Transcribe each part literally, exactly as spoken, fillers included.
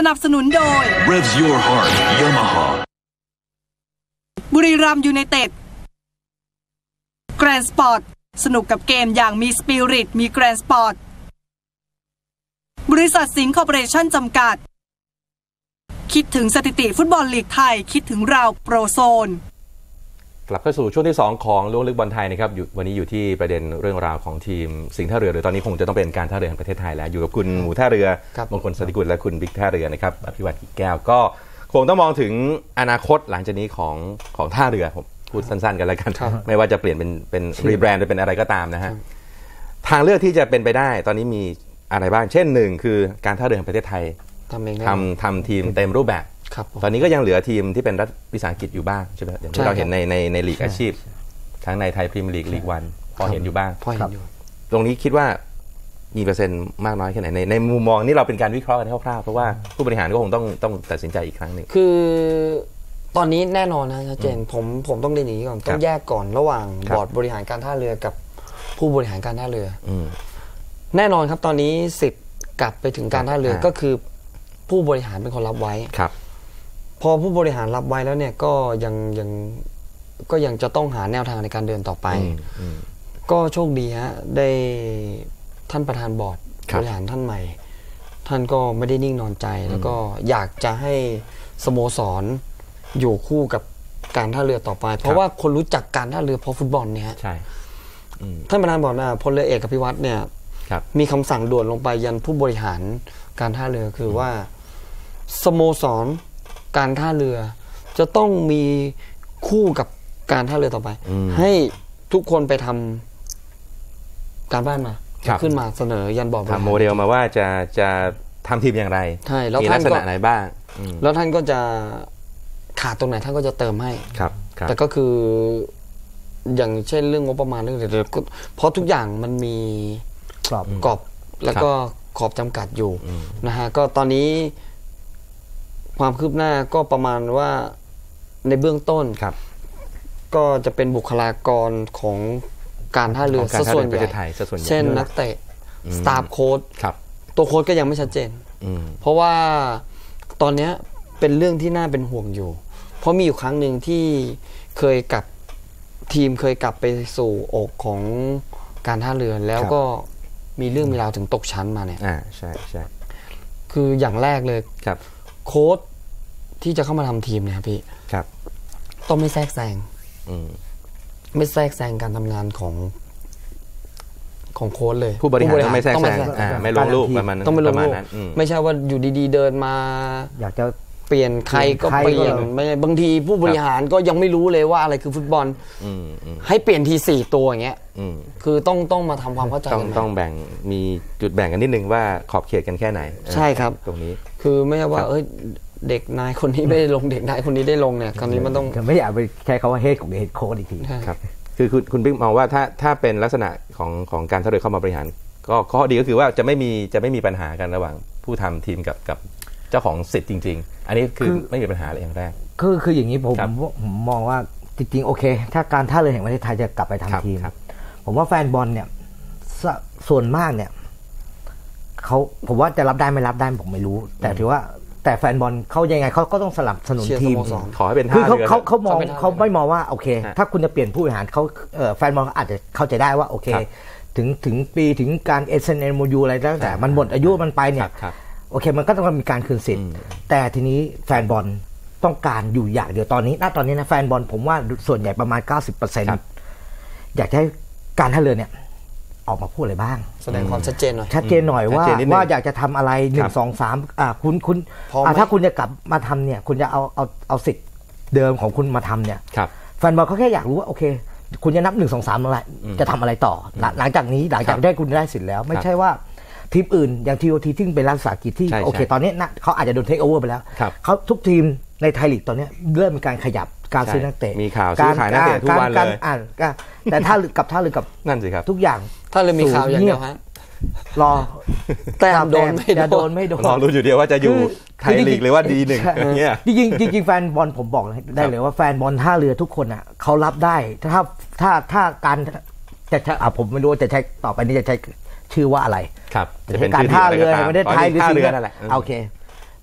นับสนุนโดย Revs Your Heart Yamaha บุรีรัมย์ยูไนเต็ดแกรนด์สปอร์ตสนุกกับเกมอย่างมีสปิริตมีแกรนด์สปอร์ตบริษัทสิงห์คอร์ปอเรชั่นจำกัดคิดถึงสถิติฟุตบอลลีกไทยคิดถึงเราโปรโซนกลับเข้าสู่ช่วงที่สองของล้วงลึกบอลไทยนะครับวันนี้อยู่ที่ประเด็นเรื่องราวของทีมสิงห์ท่าเรือหรือตอนนี้คงจะต้องเป็นการท่าเรือแห่งประเทศไทยแล้วอยู่กับคุณหมูท่าเรือมงคลสติกุลและคุณบิ๊กท่าเรือนะครับอภิวัตกิจแก้วก็คงต้องมองถึงอนาคตหลังจากนี้ของของท่าเรือผมพูดสั้นๆกันแล้วกันไม่ว่าจะเปลี่ยนเป็นเป็นรีแบรนด์หรือเป็นอะไรก็ตามนะฮะทางเลือกที่จะเป็นไปได้ตอนนี้มีอะไรบ้างเช่นหนึ่งคือการท่าเรือแห่งประเทศไทยทำทำทีมเต็มรูปแบบตอนนี้ก็ยังเหลือทีมที่เป็นรัฐวิสาหกิจอยู่บ้างใช่ไหมอย่างที่เราเห็นในในในลีกอาชีพทั้งในไทยพรีเมียร์ลีกลีกวันพอเห็นอยู่บ้างตรงนี้คิดว่ามีเปอร์เซ็นต์มากน้อยแค่ไหนในในมุมมองนี้เราเป็นการวิเคราะห์กันคร่าวๆเพราะว่าผู้บริหารก็คงต้องต้องตัดสินใจอีกครั้งหนึ่งคือตอนนี้แน่นอนนะชัดเจนผมผมต้องเรียนอย่างนี้ก่อนต้องแยกก่อนระหว่างบอร์ดบริหารการท่าเรือกับผู้บริหารการท่าเรือแน่นอนครับตอนนี้สิทธิ์กลับไปถึงการท่าเรือก็คือผู้บริหารเป็นคนรับไว้พอผู้บริหารรับไว้แล้วเนี่ยก็ยังยังก็ยังจะต้องหาแนวทางในการเดินต่อไปก็โชคดีฮะได้ท่านประธานบอร์ดบริหารท่านใหม่ท่านก็ไม่ได้นิ่งนอนใจแล้วก็อยากจะให้สโมสรอยู่คู่กับการท่าเรือต่อไปเพราะว่าคนรู้จักการท่าเรือเพราะฟุตบอลเนี่ยใช่ท่านประธานบอร์ดนะพลเรือเอกอภิวัตรเนี่ยมีคำสั่งด่วนลงไปยันผู้บริหารการท่าเรือคือว่าสโมสรการท่าเรือจะต้องมีคู่กับการท่าเรือต่อไปให้ทุกคนไปทำการบ้านมาขึ้นมาเสนอยันบอร์ดทำโมเดลมาว่าจะจะทำทีมอย่างไรใช่แล้วมีลักษณะไหนบ้างแล้วท่านก็จะขาดตรงไหนท่านก็จะเติมให้ครับแต่ก็คืออย่างเช่นเรื่องงบประมาณเรื่องอะไรเพราะทุกอย่างมันมีกรอบกรอบแล้วก็ขอบจำกัดอยู่นะฮะก็ตอนนี้ความคืบหน้าก็ประมาณว่าในเบื้องต้นก็จะเป็นบุคลากรของการท่าเรือซะส่วนใหญ่เช่นนักเตะสตาฟโค้ชตัวโค้ชก็ยังไม่ชัดเจนเพราะว่าตอนนี้เป็นเรื่องที่น่าเป็นห่วงอยู่เพราะมีอยู่ครั้งหนึ่งที่เคยกลับทีมเคยกลับไปสู่อกของการท่าเรือแล้วก็มีเรื่องมีราวถึงตกชั้นมาเนี่ยอ่าใช่ใช่คืออย่างแรกเลยครับโค้ชที่จะเข้ามาทำทีมเนี่ยพี่ครับต้องไม่แทรกแซงไม่แทรกแซงการทำงานของของโค้ชเลยผู้บริหารต้องไม่แทรกแซงไม่ลงลูกประมาณต้องไม่ลงลูกไม่ใช่ว่าอยู่ดีๆเดินมาอยากจะเปลี่ยนใครก็เปลี่ยนไม่บางทีผู้บริหารก็ยังไม่รู้เลยว่าอะไรคือฟุตบอลให้เปลี่ยนทีสี่ตัวอย่างเงี้ยคือต้องต้องมาทำความเข้าใจกันต้องแบ่งมีจุดแบ่งกันนิดนึงว่าขอบเขตกันแค่ไหนใช่ครับตรงนี้คือไม่ใช่ว่าเอ้ยเด็กนายคนนี้ไม่ได้ลงเด็กนายคนนี้ได้ลงเนี่ยคราวนี้มันต้องไม่อยากไปแค่เขาว่าเฮดของเฮดโค้ชอีกทีครับคือคุณคุณบิ๊กมองว่าถ้าถ้าเป็นลักษณะของของการท่าเรือเข้ามาบริหารก็ข้อดีก็คือว่าจะไม่มีจะไม่มีปัญหากันระหว่างผู้ทำทีมกับกับเจ้าของสิทธิ์จริงๆอันนี้คือไม่มีปัญหาเลยอย่างแรกคือคืออย่างนี้ผมผมมองว่าจริงๆโอเคถ้าการท่าเรือแห่งประเทศไทยจะกลับไปทำทีมผมว่าแฟนบอลเนี่ยส่วนมากเนี่ยเขาผมว่าจะรับได้ไม่รับได้ผมไม่รู้แต่ถือว่าแต่แฟนบอลเขายังไงเขาก็ต้องสนับสนุนทีมขอให้เป็นท่าเรือเขาเขามองเขาไม่มองว่าโอเคถ้าคุณจะเปลี่ยนผู้บริหารเขาแฟนบอลอาจจะเข้าใจได้ว่าโอเคถึงถึงปีถึงการ เอส เอ็น เอ็ม ยู อะไรแล้วแต่มันหมดอายุมันไปเนี่ยโอเคมันก็ต้องมีการคืนสิทธิ์แต่ทีนี้แฟนบอลต้องการอยู่อย่างเดียวตอนนี้ณตอนนี้นะแฟนบอลผมว่าส่วนใหญ่ประมาณ เก้าสิบเปอร์เซ็นต์ อยากให้การท่าเรือเนี่ยออกมาพูดอะไรบ้างแสดงความชัดเจนหน่อยชัดเจนหน่อยว่าว่าอยากจะทำอะไรหนึ่ง สอง สามอ่าคุณคุณถ้าคุณจะกลับมาทำเนี่ยคุณจะเอาเอาเอาสิทธิ์เดิมของคุณมาทำเนี่ยแฟนบอลเขาแค่อยากรู้ว่าโอเคคุณจะนับหนึ่ง สอง สามอะไรจะทำอะไรต่อหลังจากนี้หลังจากได้คุณได้สิทธิ์แล้วไม่ใช่ว่าทีมอื่นอย่าง ที โอ ที ที่เป็นรัฐวิสาหกิจที่โอเคตอนนี้นะเขาอาจจะโดนเทคโอเวอร์ไปแล้วเขาทุกทีมในไทยลีกตอนนี้เริ่มมีการขยับการซื้อนักเตะมีข่าวซื้อขายนักเตะทุกวันเลยแต่ถ้ากับท่าเรือกับนั่นสิครับทุกอย่างถ้าเลยมีข่าวอย่างเดียวฮะรอแต่โดนไม่โดนไม่โดนรอรู้อยู่เดียวว่าจะอยู่ไทยลีกหรือว่าดีหนึ่งอย่างเงี้ยจริงจริงจริงแฟนบอลผมบอกได้เลยว่าแฟนบอลท่าเรือทุกคนอ่ะเขารับได้ถ้าถ้าถ้าการจะอ่ะผมไม่รู้จะใช้ต่อไปนี้จะใช้ชื่อว่าอะไรครับจะเป็นการท่าเรือไม่ได้ไทยหรือสิ่งนั้นโอเค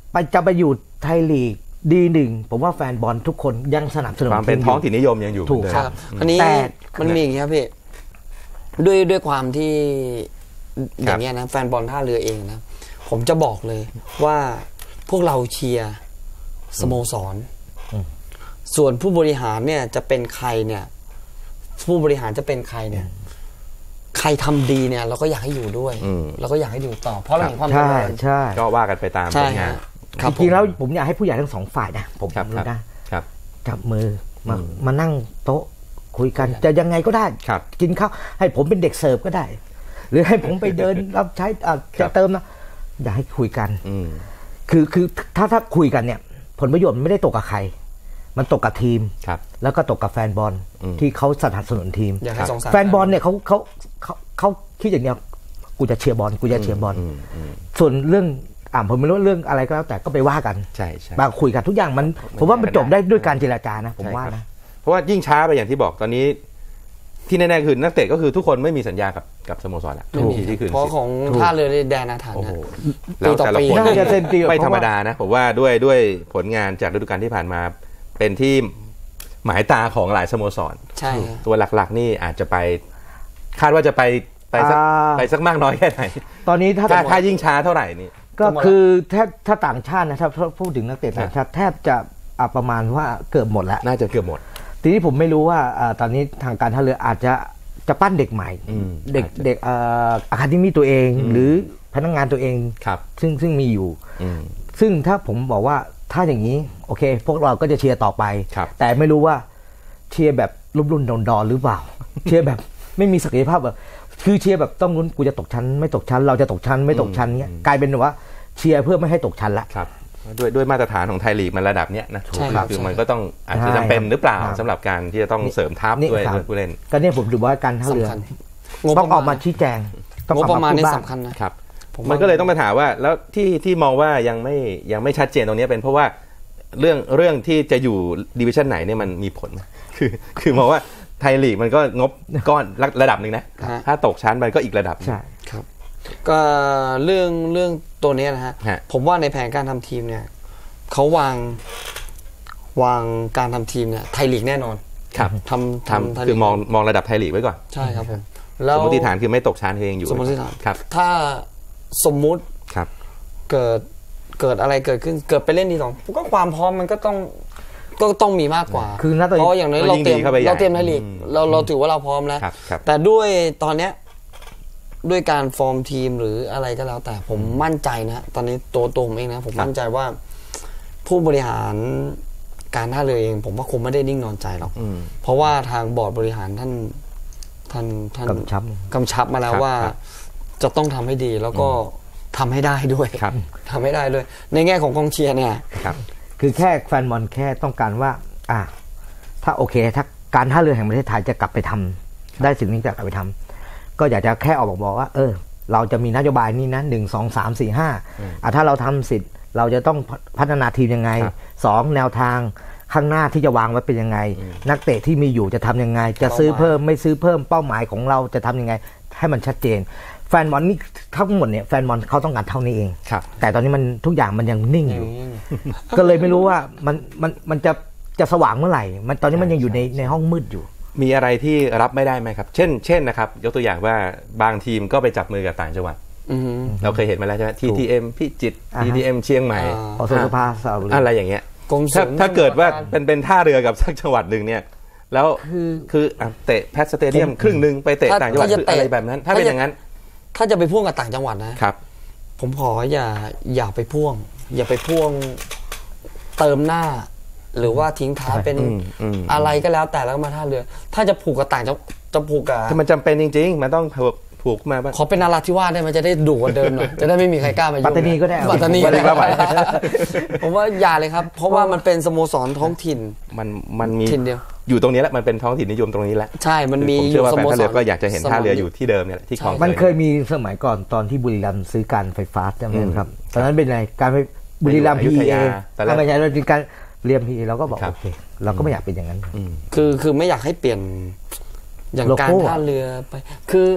ไปจะไปอยู่ไทยลีกดีหนึ่งผมว่าแฟนบอลทุกคนยังสนับสนุนความเป็นท้องถิ่นนิยมยังอยู่ถูกเหมือนคเดิรับมอันนี้แต่มันมีอย่างนี้ครับพี่ด้วยด้วยความที่อย่างเงี้ยนะแฟนบอลท่าเรือเองนะผมจะบอกเลยว่าพวกเราเชียร์สโมสรส่วนผู้บริหารเนี่ยจะเป็นใครเนี่ยผู้บริหารจะเป็นใครเนี่ยใครทำดีเนี่ยเราก็อยากให้อยู่ด้วยเราก็อยากให้อยู่ต่อเพราะเราเห็นความเจใช่ริญใช่ก็ว่ากันไปตามผใช่ลงานฮะครับจริงๆแล้วผมอยากให้ผู้ใหญ่ทั้งสองฝ่ายนะผมครับรู้ครันะบครับจับมือมามานั่งโต๊ะคุยกันจะยังไงก็ได้ครับกินข้าวให้ผมเป็นเด็กเสิร์ฟก็ได้ หรือให้ผมไปเดิน รับใช้อ่ะครัจะบเติมนะอยากให้คุยกันอืมคือคือถ้าถ้าคุยกันเนี่ย ผลประโยชน์มันไม่ได้ตกกับใคร มันตกกับทีมครับแล้วก็ตกกับแฟนบอลอืมที่เขาสนับสนุนทีมอยากให้สงสารแฟนบอลเนี่ยเขาเขาเขาเขาคิดอย่างเดียวกูจะเชียร์บอลกูจะเชียร์บอลอืมอืมส่วนเรื่องอ่าผมไม่รู้เรื่องอะไรก็แล้วแต่ก็ไปว่ากันใช่ใช่มาคุยกันทุกอย่างมันผมว่ามันจบได้ด้วยการเจรจานะผมใช่ว่าครับนะเพราะว่ายิ่งช้าไปอย่างที่บอกตอนนี้ ที่แน่ๆคือนักเตะก็คือทุกคนไม่มีสัญญากับกับสโมสรแล้วไม่มีที่คืนเพราะสิทธิ์ของท่าเรือในแดนอาถรรพ์โอ้โหนะแล้วแต่ละปีคนต่อปีน่าจะเซ็นตีกับไม่ธรรมเพราะว่าดานะผมว่าด้วยด้วยผลงานจากฤดูกาลที่ผ่านมา เป็นที่หมายตาของหลายสโมสรใช่ฮะตัวหลักๆ นี่อาจจะไป คาดว่าจะไปไปสักอ่าไปสักมากน้อยแค่ไหนตอนนี้ถ้าถ้าถ้ายิ่งช้าเท่าไหร่นี่ก็คือถ้าถ้าต่างชาตินะถ้าพูดถึงนักเตะต่างชาติแทบจะอ่ะประมาณว่าเกือบหมดแล้วน่าจะเกือบหมดทีนี้ผมไม่รู้ว่าอ่าตอนนี้ทางการท่าเรืออาจจะจะปั้นเด็กใหม่อืมเด็กอาจจะเด็กอ่าอะคาเดมี่ตัวเอง หรือพนักงานตัวเองครับซึ่งซึ่งมีอยู่อืมซึ่งถ้าผมบอกว่าถ้าอย่างนี้โอเค พวกเราก็จะเชียร์ต่อไปครับแต่ไม่รู้ว่าเชียร์แบบรุ่มรุ่นดอนดอนหรือเปล่า เชียร์แบบไม่มีศักยภาพแบบคือเชียร์แบบต้องลุ้นกูจะตกชั้นไม่ตกชั้น เราจะตกชั้นไม่ตกชั้นเงี้ยกลายเป็นว่าเชียร์เพื่อไม่ให้ตกชั้นละครับด้วยด้วยมาตรฐานของไทยลีกมันระดับเนี้ยนะใช่ครับคือมันก็ต้องอาจจะใช่จำเป็นหรือเปล่าครับสำหรับการที่จะต้องเสริมทัพนี่ด้วยครับด้วยผู้เล่นก็เนี่ยผมถือว่าการท่าเรือสำคัญงบต้องออกประมามาณชี้แจงต้องงบออกประมาณพูดนี่บ้างสำคัญนะครับ ผมว่ามัมันก็เลยต้องมาถามว่าแล้วที่ที่มองว่ายังไม่ยังไม่ชัดเจนตรงนี้เป็นเพราะว่าเรื่องเรื่องที่จะอยู่ดิวิชั่นไหนเนี่ยมันมีผลไหมคือคือมองว่าไทยลีกมันก็งบก้อนระระดับหนึ่งนะฮะถ้าตกชั้นมันก็อีกระดับหนึ่งใช่ครับก็เรื่องเรื่องตัวเนี้ยนะฮะฮะผมว่าในแผนการทำทีมเนี่ยเขาวางวางการทำทีมเนี่ยไทยลีกแน่นอนครับทำททำไทยำลีกคือมองมองระดับไทยลีกไว้ก่อนใช่ครับผมสมมติฐานคือไม่ตกชั้นคือยังอยู่สมมติฐานครับถ้าสมมุติครับเกิดเกิดอะไรเกิดขึ้นเกิดไปเล่นดีสองก็ความพร้อมมันก็ต้องก็ต้องมีมากกว่าคือณตอนนี้เพราะอย่างน้อยก็เรายิ่งเตรียมดีเข้าไปใหญ่เราเตรียมไทยลีกอืมเราเราถือว่าเราพร้อมแล้วครับครับแต่ด้วยตอนเนี้ยด้วยการฟอร์มทีมหรืออะไรก็แล้ว แต่ผมมั่นใจนะตอนนี้ตัวตัวผมเองนะผมมั่นใจว่า ผู้บริหารการท่าเรือเอง ผมว่าคงไม่ได้นิ่งนอนใจหรอกอืมเพราะว่าทางบอร์ดบริหารท่านท่านท่านกำชับกำชับมาแล้วครับว่าครับจะต้องทำให้ดีแล้วก็ทำให้ได้ด้วยครับทำให้ได้ด้วย ในแง่ของกองเชียร์เนี่ยครับคือแค่แฟนบอลแค่ต้องการว่า อ่ะถ้าโอเค ถ้าการท่าเรือแห่งประเทศไทยจะกลับไปทำได้สิ่งนี้จะกลับไปทำก็อยากจะแค่ออกบอกว่า เออ เราจะมีนโยบายนี้นะหนึ่งสองสามสี่ห้าอ่ะถ้าเราทำสิทธิ์เราจะต้องพัฒนาทีมยังไงครับสองแนวทางข้างหน้าที่จะวางไว้เป็นยังไง นักเตะที่มีอยู่จะทำยังไง จะซื้อเพิ่มไม่ซื้อเพิ่มเป้าหมายของเราจะทำยังไง ให้มันชัดเจน แฟนบอลนี่ทั้งหมดเนี่ยแฟนบอลเขาต้องการเท่านี้เองครับแต่ตอนนี้มันทุกอย่างมันยังนิ่งอยู่ ก็เลยไม่รู้ว่ามันมันมันจะจะสว่างเมื่อไหร่ มันตอนนี้มันยังอยู่ในในห้องมืดอยู่มีอะไรที่รับไม่ได้ไหมครับ เช่น เช่นนะครับ ยกตัวอย่างว่าบางทีมก็ไปจับมือกับต่างจังหวัดอือฮึเราเคยเห็นมาแล้วใช่ไหม ที ที เอ็ม พิจิตรอ่าฮะที ที เอ็ม เชียงใหม่อ่าอสสภาสระบุรีอะไรอย่างเงี้ยกรมศิถ้าลป์ถ้าเกิดว่าสมุทรปรกรเป็นเป็นท่าเรือกับสักจังหวัดหนึ่งเนี่ย แล้วคือคืออ่ะเตะแพทสเตเดียมครึ่งหนึ่งไปเตะต่างจังหวัดคืออะไรแบบนั้น ถ้าเป็นอย่างนั้นถ้าจะไปพ่วงกับต่างจังหวัดนะครับผมขออย่าอย่าไปพ่วง อย่าไปพ่วงเติมหน้า หรือว่าทิ้งท้ายเป็นอืมอืมอะไรก็แล้วแต่แล้วมาท่าเรือ ถ้าจะผูกกับต่างจะจะผูกกับถ้ามันจำเป็นจริง ๆ มันต้องผูกผูกมาบ้างขอเป็นนาราธิวาสได้มันจะได้ดุกว่าเดิมหน่อย จะได้ไม่มีใครกล้ามายุ่งปัตตานีก็ได้ปัตตานีปัตตานีก็ไหวผมว่าอย่าเลยครับ เพราะว่ามันเป็นสโมสรท้องถิ่นมันมันมีถิ่นเดียวอยู่ตรงนี้แหละมันเป็นท้องถิ่นนิยมตรงนี้แหละใช่มันมีผมอเชื่อยู่ ว่าสแฟนโมท่าสเรืรอก็อยากจะเห็นท่าเรืออยู่ที่เดิมเนี่ยแหละที่คลองมันเตยเคยมีสมัยก่อนตอนที่บุรีรัมย์ซื้อการไฟฟ้าจำได้ไหมครับตอนนั้นเป็นอะไรการไฟบุรีรัมย์อยุพีธเอยาแต่แรกไม่ใช่เราเป็นการเรียมพีเราก็บอกครับโอเคเราก็ไม่อยากเป็นอย่างนั้นอืมคือคือไม่อยากให้เปลี่ยนอย่างโลโก้การท่าเรือไป คือ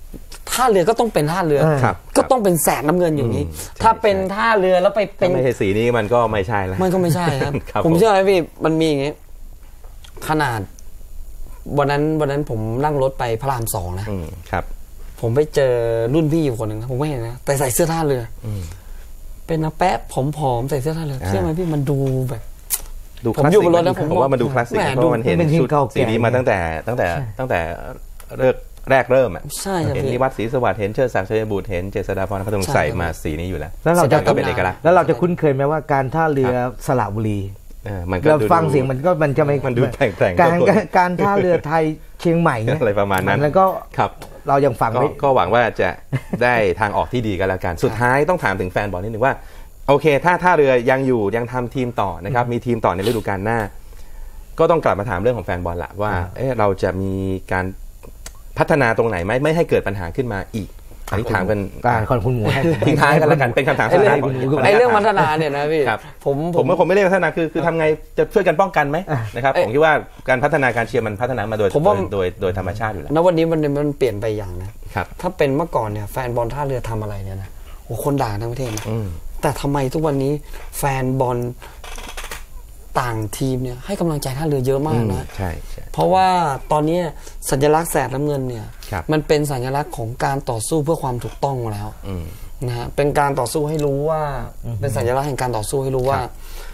ท่าเรือก็ต้องเป็นท่าเรือครับก็ต้องเป็นแสงน้ำเงินอยู่นี้ ถ้าเป็นท่าเรือแล้วไปเป็ถ้าน ไม่ใช่สีนี้มันก็ไม่ใช่แล้วมันก็ไม่ใช่ครับครับผมเชื่อไหมพี่มันมีอย่างงี้ขนาดวันนั้นวันนั้นผมนั่งรถไปพระรามสองนะอืมครับผมไปเจอรุ่นพี่อยู่คนหนึ่งนะผมไม่เห็นนะแต่ใส่เสื้อท่าเรืออเป็นนะแป๊ะผอมๆใส่เสื้อท่าเรือเชื่อไหมพี่มันดูแบบดูผมอยู่บนรถแล้วผมผมว่ามันดูคลาสสิกแหม่เพราะมันเห็นเป็นทีมชุดเก่าสีนี้แก่มาตั้งแต่ตั้งแต่ตั้งแต่เริ่มแรกเริ่มอ่ะใช่ครับเห็นพี่นิวัฒน์ศรีสวัสดิ์เห็นเชิดศักดิ์ชัยบุตรเห็นเจษฎาพรเขาต้องใช่ใส่ครับมาสีนี้อยู่แล้วแล้วเราจะก็เป็นเอกลักษณ์แล้วเราจะคุ้นเคยไหมว่าการท่าเรือสระบุรีเออมันก็เราดูฟังเสียงมันก็มันจะไม่มันดูแปลงๆการก็การการท่าเรือไทยเชียงใหม่เนี่ยอะไรประมาณนั้นแล้วก็ครับเรายังฟังก็ไม่ก็หวังว่าจะได้ทางออกที่ดีกันแล้วกัน สุดท้ายต้องถามถึงแฟนบอลนิดนึงว่าโอเค ถ้าท่าเรือยังอยู่ยังทำทีมต่อนะครับมีทีมต่อในฤดูกาลหน้า ก็ต้องกลับมาถามเรื่องของแฟนบอลละว่าเอ๊ะเราจะมีการพัฒนาตรงไหนไหมไม่ให้เกิดปัญหาขึ้นมาอีกอันนี้ถามกันการคนคุณหมูให้ทิ้งท้ายกันแล้วกันเป็นคำถามไอ้สุดเรื่อท้าง ยก่อนไอ้เรื่องพัฒนาเนี่ยนะพี่ครับผมผมว่าผมไม่เรียกพัฒนาคือคือทำไงจะช่วยกันป้องกันไหมนะครับผมคิดว่าการพัฒนาการเชียร์มันพัฒนามาโดยผมว่าโดยโดยธรรมชาติอยู่แล้วณวันนี้มันมันเปลี่ยนไปอย่างนะครับ ถ้าเป็นเมื่อก่อนเนี่ยแฟนบอลท่าเรือทำอะไรเนี่ยนะโอ้คนด่าทั้งประเทศนะอืมแต่ทำไมทุกวันนี้แฟนบอลต่างทีมเนี่ยให้กำลังใจท่าเรือเยอะมากนะใช่ใช่เพราะว่าตอนนี้สัญลักษณ์แสดน้ำเงินเนี่ยครับมันเป็นสัญลักษณ์ของการต่อสู้เพื่อความถูกต้องแล้วอืมนะฮะเป็นการต่อสู้ให้รู้ว่า เป็นสัญลักษณ์แห่งการต่อสู้ให้รู้ว่าครับ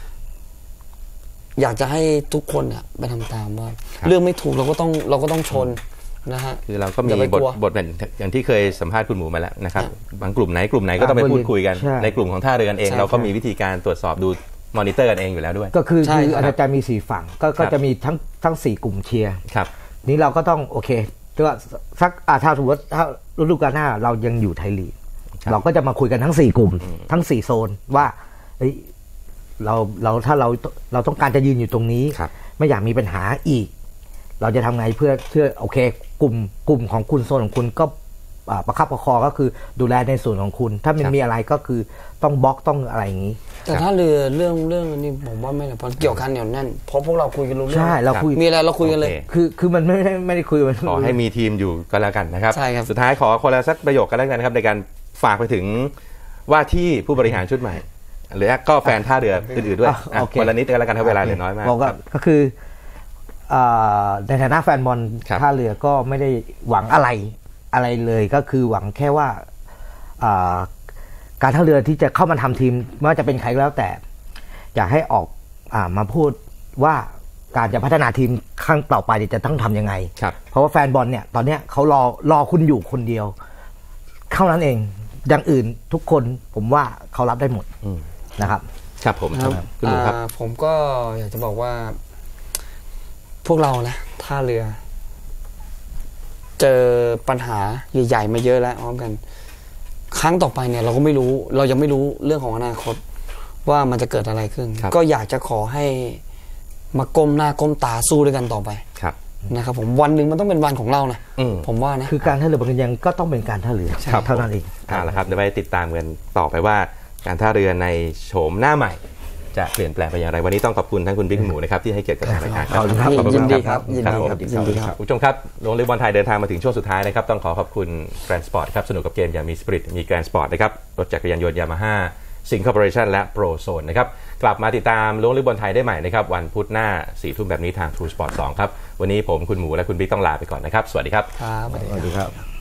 อยากจะให้ทุกคนเนี่ยไปทำตามว่า เรื่องไม่ถูกเราก็ต้องเราก็ต้องชนนะฮะคือเราก็มีอย่าไปบทกลัวบทแบบอย่างที่เคยสัมภาษณ์คุณหมูมาแล้วนะครับบางกลุ่มไหนกลุ่มไหนก็ต้องไปอ่าพูดคุยกันใช่ในกลุ่มของท่าเรือกันเองใช่เราก็มีวิธีการตรวจสอบดูมอนิเตอร์กันเองอยู่แล้วด้วยก็คือใช่คือครับอาจารย์มีสี่ฝั่งก็ก็จะมีทั้งทั้งสี่กลุ่มเชียร์ครับนี้เราก็ต้องโอเคก็สักอ่าถ้าสมมติถ้าฤดูกาลหน้าเรายังอยู่ไทยลีกครับเราก็จะมาคุยกันทั้งสี่กลุ่ม ทั้งสี่โซนว่าเฮ้ยเราเราถ้าเราเราต้องการจะยืนอยู่ตรงนี้ครับไม่อยากมีปัญหาอีก เราจะทำไงเพื่อเพื่อโอเค กลุ่มกลุ่มของคุณโซนของคุณก็อ่าประคับประคองก็คือดูแลในส่วนของคุณ ถ้ามันครับมีอะไรก็คือต้องบล็อกต้องอะไรอย่างนี้แต่ถ้าเรือเรื่องเรื่องนี้ผมว่าไม่เลยเพราะเกี่ยวกันเหนียวแน่นเพราะพวกเราคุยกันรู้เรื่องใช่เราคุยมีอะไรเราคุยกันเลยโอเคคือคือมันไม่ได้ไม่ได้คุยมันขอให้มีทีมอยู่ก็แล้วกันนะครับใช่ครับสุดท้ายขอคนละสักประโยคกันแล้วกันนะครับในการฝากไปถึงว่าที่ผู้บริหารชุดใหม่ หรือก็แฟนท่าเรืออื่นๆด้วยอ่ะอ่ะโอเคคนละนิดก็แล้วกันถ้าเวลาเหลือน้อยมากบอกว่าครับก็คืออ่าในฐานะแฟนบอลครับท่าเรือก็ไม่ได้หวังอะไรอะไรเลยก็คือหวังแค่ว่าอ่าการท่าเรือที่จะเข้ามาทำทีมไม่ว่าจะเป็นใครก็แล้วแต่ อยากให้ออกอามาพูดว่าการจะพัฒนาทีมครั้งต่อไปจะต้องทำยังไงครับเพราะว่าแฟนบอลเนี่ยตอนเนี้ยเขารอรอคุณอยู่คนเดียวเท่านั้นเองอย่างอื่นทุกคนผมว่าเขารับได้หมดอืมนะครับครับผมครับคุณหมูครับอ่าผมก็อยากจะบอกว่า พวกเรานะท่าเรือ เจอปัญหาใหญ่ๆมาเยอะแล้วพร้อมกัน ครั้งต่อไปเนี่ย เราก็ไม่รู้ เรายังไม่รู้เรื่องของอนาคต ว่ามันจะเกิดอะไรขึ้นครับก็อยากจะขอให้มาก้มหน้าก้มตาสู้ด้วยกันต่อไปครับนะครับผมวันหนึ่งมันต้องเป็นวันของเรานะอืมผมว่านะคือการท่าเรือบางยังก็ต้องเป็นการท่าเรือครับเท่านั้นเองเอาละครับเดี๋ยวไปติดตามกันต่อไปว่าการท่าเรือในโฉมหน้าใหม่ จะเปลี่ยนแปลงไปอย่างไรวันนี้ต้องขอบคุณทั้งคุณบิ๊กหมูนะครับที่ให้เกียรติกับทางรายการขอบคุณครับขอบคุณยินดีคครัรับบยินดีผมครับยินดีครับคุณผู้ชมครับโรงเรียนบอลไทยเดินทางมาถึงช่วงสุดท้ายนะครับต้องขอขอบคุณแกรนด์สปอร์ตครับสนุกกับเกมอย่างมีสปิริตมีแกรนด์สปอร์ตนะครับรถจักรยานยนต์ยามาฮ่าสิงคอร์ปอเรชั่นและโปรโซนนะครับกลับมาติดตามโรงเรียนบอลไทยได้ใหม่นะครับวันพุธหน้าสี่ทุ่มแบบนี้ทาง True Sport สองครับวันนี้ผมคุณหมูและคุณบิ๊กต้องลาไปก่อนนะครับสวัสดีครับครับสวัสดีสวัสดีครับ